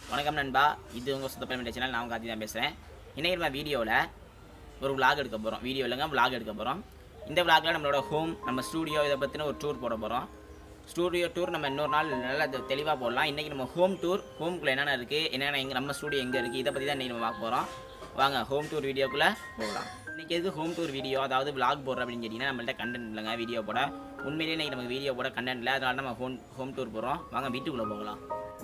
வணக்கம் நண்பா, இது உங்கள் சுத்தப்பல் மீடியா சேனல். நான் கார்த்தி தான் பேசுகிறேன். இன்றைக்கி நம்ம வீடியோவில் ஒரு விளாக் எடுக்க போகிறோம். வீடியோ இல்லைங்க, விளாக் எடுக்க போகிறோம். இந்த விளாகில் நம்மளோட ஹோம், நம்ம ஸ்டூடியோ இதை பற்றின ஒரு டூர் போட போகிறோம். ஸ்டூடியோ டூர் நம்ம இன்னொரு நாள் நல்லா தெளிவாக போடலாம். இன்றைக்கி நம்ம ஹோம் டூர், ஹோம்குள்ளே என்னென்ன இருக்குது, என்னென்ன நம்ம ஸ்டூடியோ எங்கே இருக்குது, இதை பற்றி தான் இன்றைக்கி நம்ம பார்க்க போகிறோம். வாங்க ஹோம் டூர் வீடியோக்குள்ளே போகலாம். இன்றைக்கி எதுக்கு ஹோம் டூர் வீடியோ, அதாவது விளாக் போடுறோம் அப்படின்னு கேட்டிங்கன்னா, நம்மள்ட்ட கண்டென்ட் இல்லைங்க வீடியோ போட. உண்மையிலேயே இன்றைக்கி நமக்கு வீடியோ போட கண்டென்ட் இல்லை, அதனால நம்ம ஹோம் டூர் போகிறோம். வாங்க வீட்டுக்குள்ளே போகலாம்.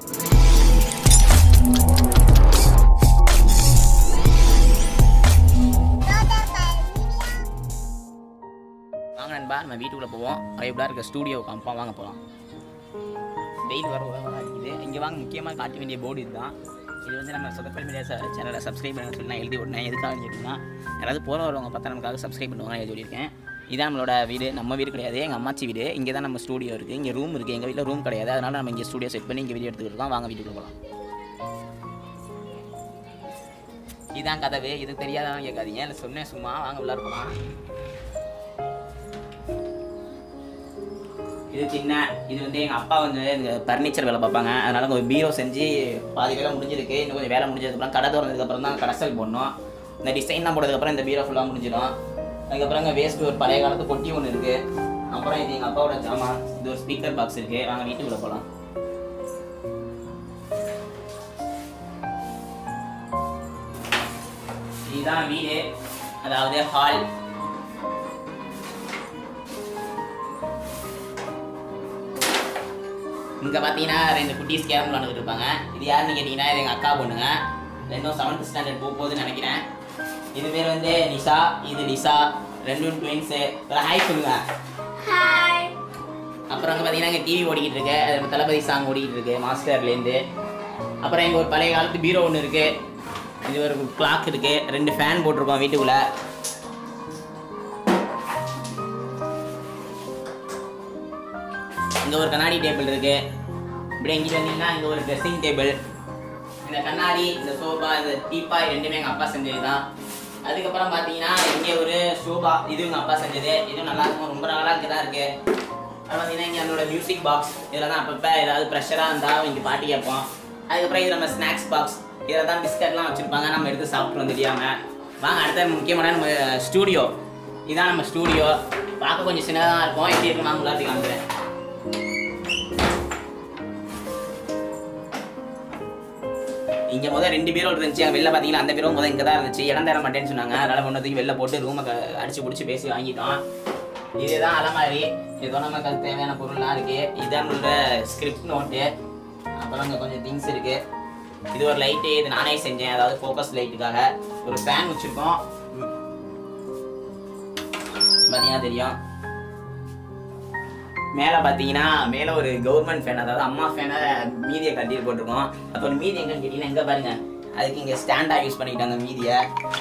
வாங்க நண்பா, நம்ம வீட்டுக்குள்ளே போவோம். அவைபிளாக இருக்க ஸ்டூடியோ காமிப்போம். வாங்க போகலாம். வெயில் வர இருக்குது. இங்கே வாங்க, முக்கியமாக காட்ட வேண்டிய போர்டு இதுதான். இது வந்து நம்ம சுத்தப்பல் மீடியா சேனலை சப்ஸ்கிரைப் பண்ண சொல்லி நான் எழுதி விட்டேன். எதுக்காக கேட்டிங்கன்னா, யாராவது போகிற வரவங்க பார்த்தா நமக்காக சப்ஸ்கிரைப் பண்ணுவாங்க எழுதி சொல்லியிருக்கேன். இதான் நம்மளோட வீடு. நம்ம வீடு கிடையாது, எங்கள் அம்மாச்சி வீடு. இங்கே தான் நம்ம ஸ்டூடியோ இருக்குது. இங்கே ரூம் இருக்குது. எங்கள் வீட்டில் ரூம் கிடையாது, அதனால் நம்ம இங்கே ஸ்டூடியோ செட் பண்ணி இங்கே வீடியோ எடுத்துக்கிட்டு இருக்கோம். வாங்க வீட்டுக்குள்ளே போகலாம். இதான் கதவு. இது தெரியாதவங்க கேட்காதீங்க, இல்லை சொன்னேன் சும்மா. வாங்க உள்ளார போகலாம். இது சின்ன, இது வந்து எங்கள் அப்பா வந்து இந்த ஃபர்னிச்சர் வேலை பார்ப்பாங்க. அதனால கொஞ்சம் பீரோ செஞ்சு பாதி வேலை முடிஞ்சிருக்கு. இன்னும் கொஞ்சம் வேலை முடிஞ்சதுக்கப்புறம் கடை திறந்ததுக்கப்புறம் தான் கடைசல் போடணும். இந்த டிசைன்லாம் போட்டதுக்கப்புறம் இந்த பீரோ ஃபுல்லாக முடிஞ்சிடும். அதுக்கப்புறம் இங்கே வேஸ்ட்டு ஒரு பழைய காலத்து பொட்டி ஒன்று இருக்குது. அப்புறம் இது எங்கள் அப்பாவோட ஜாமான். இது ஒரு ஸ்பீக்கர் பாக்ஸ் இருக்குது. வாங்க வீட்டுக்குள்ளே போகலாம். இதுதான் வீடு, அதாவது ஹால். இங்கே பார்த்தீங்கன்னா 2 குட்டீஸ் கேரம் விளாண்டுட்டு இருப்பாங்க. இது யாருன்னு கேட்டிங்கன்னா, இது எங்கள் அக்கா பொண்ணுங்க. ரெண்டும் 7th ஸ்டாண்டர்ட் போகுதுன்னு நினைக்கிறேன். இது பேர் வந்து நிஷா, இது லிசா. 2 ட்வின்ஸு. ஹாய் சொல்லுங்க. ஹாய். அப்புறம் அங்கே பார்த்தீங்கன்னா இங்கே டிவி ஓடிக்கிட்டு இருக்கு. அது தளபதி சாங் ஓடிக்கிட்டு இருக்கு மாஸ்டர்லேருந்து. அப்புறம் இங்கே ஒரு பழைய காலத்து பீரோ ஒன்று இருக்குது. இது ஒரு கிளாக் இருக்குது. 2 ஃபேன் போட்டிருக்கோம் வீட்டுக்குள்ளே. இங்கே ஒரு கண்ணாடி டேபிள் இருக்குது. இப்படி எங்கிட்ட வந்தீங்கன்னா இங்கே ஒரு ட்ரெஸ்ஸிங் டேபிள். இந்த கண்ணாடி, இந்த சோஃபா, இந்த டீப்பாய் ரெண்டுமே எங்கள் அப்பா செஞ்சது தான். அதுக்கப்புறம் பார்த்தீங்கன்னா இங்கே ஒரு சோஃபா, இது எங்கள் அப்பா செஞ்சது. இதுவும் நல்லா இருக்கும், ரொம்ப நாளாக இங்கே தான் இருக்குது. அது பார்த்தீங்கன்னா இங்கே நம்மளோட மியூசிக் பாக்ஸ். இதில் தான் அப்பப்போ ஏதாவது ப்ரெஷராக இருந்தால் இங்கே பாட்டு கேட்போம். அதுக்கப்புறம் இது நம்ம ஸ்நாக்ஸ் பாக்ஸ். இதில் தான் பிஸ்கட்லாம் வச்சுருப்பாங்க, நம்ம எடுத்து சாப்பிட்ருவோம் தெரியாமல். வாங்க அடுத்த முக்கியமான நம்ம ஸ்டூடியோ. இதுதான் நம்ம ஸ்டூடியோ. பார்க்க கொஞ்சம் சின்னதாக இருக்கும். எப்படி இருக்கும் நான் உள்ளாட்டி காமிக்கிறேன். இங்கே முதல் 2 பீரோ இருந்துச்சு. வெளில பார்த்தீங்கன்னா அந்த பீரோ முதல் இங்கே தான் இருந்துச்சு. இடம் தர மாட்டேன்னு சொன்னாங்க. அதனால் ஒன்றதுக்கு வெளில போட்டு ரூமை அடிச்சு பிடிச்சி பேசி வாங்கிட்டோம். இதுதான் அலமாரி. ஏதோ நமக்கு அது தேவையான பொருள்லாம் இருக்குது. இதுதான் நம்மளோட ஸ்கிரிப்ட் நோட்டு. அப்புறம் அங்கே கொஞ்சம் திங்ஸ் இருக்குது. இது ஒரு லைட்டு, இது நானே செஞ்சேன், அதாவது ஃபோக்கஸ் லைட்டுக்காக. ஒரு ஃபேன் வச்சுருக்கோம், பார்த்தீங்கன்னா தெரியும். மேலே பார்த்தீங்கன்னா மேலே ஒரு கவர்மெண்ட் ஃபேன், அதாவது அம்மா ஃபேனை மீதியை கட்டி போட்டிருக்கோம். அப்போ மீதி எங்கன்னு கேட்டிங்கன்னா எங்கே பாருங்க, அதுக்கு இங்கே ஸ்டாண்டாக யூஸ் பண்ணிக்கிட்டாங்க மீதியை.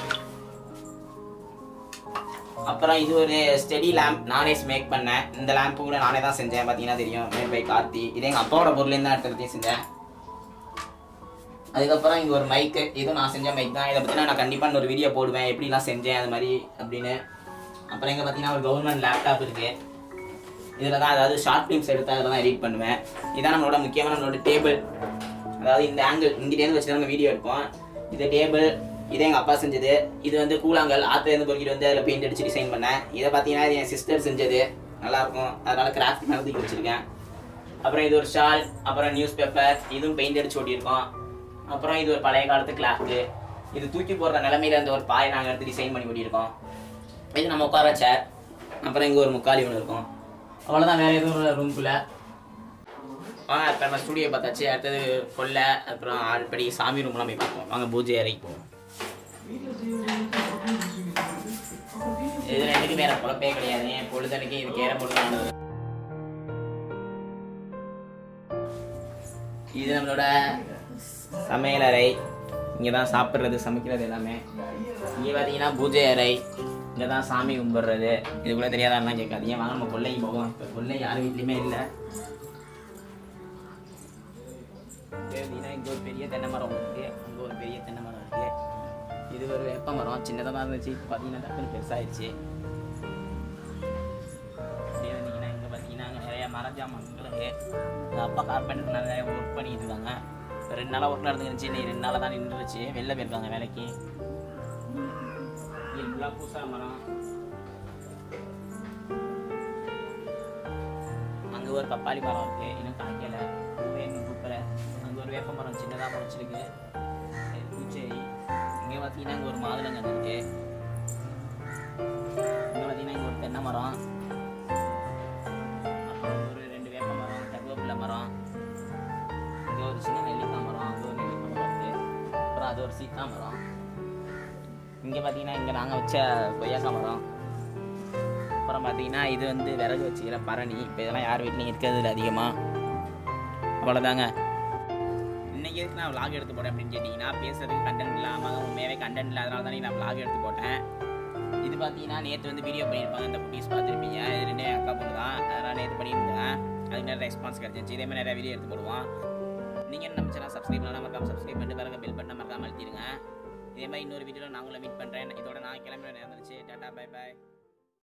அப்புறம் இது ஒரு ஸ்டெடி லேம்ப், நானே மேக் பண்ணேன். இந்த லேம்ப்பு கூட நானே தான் செஞ்சேன், பார்த்தீங்கன்னா தெரியும். Made by Karthi. இது எங்கள் அப்பாவோட பொருள்லேருந்து தான் எடுத்துகிட்டே செஞ்சேன். அதுக்கப்புறம் இங்கே ஒரு மைக்கு, இதுவும் நான் செஞ்ச மைக் தான். இதை பற்றினா நான் கண்டிப்பாக ஒரு வீடியோ போடுவேன், எப்படிலாம் செஞ்சேன் அது மாதிரி அப்படின்னு. அப்புறம் இங்கே பார்த்தீங்கன்னா ஒரு கவர்மெண்ட் லேப்டாப் இருக்குது. இதில் தான் அதாவது ஷார்ட் ஃபிலிம்ஸ் எடுத்தால் அதில் தான் எடிட் பண்ணுவேன். இதான் நம்மளோட முக்கியமான நம்மளோட டேபிள். அதாவது இந்த ஆங்கிள் இங்கிட்டேருந்து வச்சு தான் நம்ம வீடியோ எடுப்போம். இது டேபிள், இதே எங்கள் அப்பா செஞ்சது. இது வந்து கூழாங்கல், ஆற்றுலேருந்து பொறுக்கிட்டு வந்து அதில் பெயிண்ட் அடிச்சு டிசைன் பண்ணேன். இதை பார்த்தீங்கன்னா இது என் சிஸ்டர் செஞ்சது. நல்லாயிருக்கும், அதனால் கிராஃப்ட் நடத்தி வச்சுருக்கேன். அப்புறம் இது ஒரு ஷால், அப்புறம் நியூஸ் பேப்பர், இதுவும் பெயிண்ட் அடிச்சு ஓட்டியிருக்கோம். அப்புறம் இது ஒரு பழைய காலத்து கிளாக்கு. இது தூக்கி போடுற நிலமையில இந்த ஒரு பாய் நாங்கள் எடுத்து டிசைன் பண்ணி ஓட்டியிருக்கோம். இது நம்ம உட்கார சேர். அப்புறம் இங்கே ஒரு முக்காலி ஒன்று இருக்கும். அவ்வளோதான், வேறு எதுவும் ரூம்குள்ளே. வாங்க இப்போ நம்ம ஸ்டூடியோ பார்த்தாச்சு. அடுத்தது கொல்லை, அப்புறம் ஆல்படி சாமி ரூம்லாம் போய் பார்ப்போம். வாங்க பூஜை அறைக்கு போவோம். இது 2க்கும் வேறு குழப்பே கிடையாது. என் பொழுதனைக்கு இது கேரம் போட்டு ஆனது. இது நம்மளோட சமையலறை. இங்கே தான் சாப்பிட்றது, சமைக்கிறது எல்லாமே. இங்கே பார்த்தீங்கன்னா பூஜை அறை. இங்கே தான் சாமி கும்பிட்றது. இதுக்குள்ளே தெரியாதான்லாம் கேட்காதீங்க. வாங்க நம்ம கொல்லைக்கு போவோம். இப்போ கொல்லை யார் வீட்லேயுமே இல்லை. பார்த்தீங்கன்னா இங்கே ஒரு பெரிய தென்னை மரம் இருக்குது, அங்கே ஒரு பெரிய தென்னை மரம் இருக்குது. இது ஒரு வேப்ப மரம், சின்னதாக தான் இருந்துச்சு. இப்போ பார்த்தீங்கன்னா டக்குனு பெருசாகிடுச்சு. அப்படியே வந்தீங்கன்னா இங்கே பார்த்தீங்கன்னா அங்கே நிறைய மரஜாமான்கள் இருக்குது. எங்கள் அப்பா கார்பெண்டர் நிறைய ஒர்க் பண்ணிட்டு இருக்காங்க. 2 நாளாக ஒர்க் நடந்துருந்துச்சு, இன்னைக்கு 2 நாளாக தான் நின்றுச்சு. வெளில போயிருக்காங்க வேலைக்கு. இது ஃபுல்லாக பூசா மரம். அங்கே ஒரு பப்பாளி மரம் இருக்குது, இன்னும் காய்க்கலை, இன்னும் பூக்கலை. அங்கே ஒரு வேப்ப மரம் சின்னதாக முளைச்சிருக்கு, பூச்செடி. இங்கே பார்த்தீங்கன்னா இங்கே ஒரு மாதுளங்கன்று இருக்குது. இங்கே பார்த்தீங்கன்னா இங்கே ஒரு தென்னை மரம், அப்புறம் ஒரு 2 வேப்ப மரம், கருவேப்பிலை மரம், இங்கே ஒரு சின்ன நெல்லிக்காய் மரம், அங்கே ஒரு நெல்லிக்காய் மரம் இருக்குது. அப்புறம் அது ஒரு சீத்தா மரம். இங்கே பார்த்தீங்கன்னா இங்கே நாங்கள் வச்ச கொய்யாக்காய் மரம். அப்புறம் பார்த்தீங்கன்னா இது வந்து விறகு வச்சுக்கிற பரணி. இப்போ இதெல்லாம் யார் வீட்லையும் இருக்கிறது இல்லை அதிகமாக. அவ்வளோதாங்க. இன்றைக்கி எதுக்கு நான் விளாக் எடுத்து போட்டேன் அப்படின்னு கேட்டிங்கன்னா, பேசுறதுக்கு கண்டென்ட் இல்லாமல் உண்மையாகவே கண்டென்ட் இல்லாதனால தானே நான் விளாக் எடுத்து போட்டேன். இது பார்த்தீங்கன்னா நேற்று வந்து வீடியோ பண்ணியிருப்பாங்க, இந்த குட்டீஸ் பார்த்துருப்பீங்க. இது 2 அக்கா பொண்ணு தான், அதனால் நேற்று பண்ணியிருந்தேன். அதுக்கு நிறைய ரெஸ்பான்ஸ் கிடச்சிச்சு. இதே மாதிரி நிறைய வீடியோ எடுத்து போடுவோம். நீங்கள் நம்ம சேனல் சப்ஸ்கிரைப் பண்ணலாம், மறக்காம சப்ஸ்கிரைப் பண்ணிட்டு பிறகு பெல் பட்டனை மறக்காமல் அழுத்திடுங்க. இதே மாதிரி இன்னொரு வீடியோவில் நான் உங்களை மீட் பண்ணுறேன். இதோட நான் கிளம்பி நேரம் இருந்துச்சு. டாடா, பை பாய்.